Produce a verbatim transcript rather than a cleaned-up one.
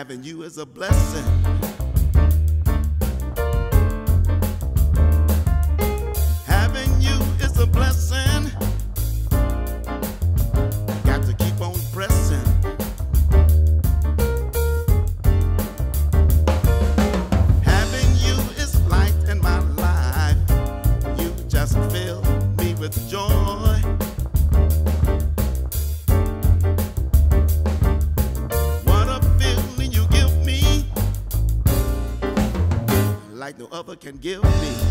Having you is a blessing. Having you is a blessing. Got to keep on pressing. Having you is light in my life. You just fill me with joy. Like no other can give me.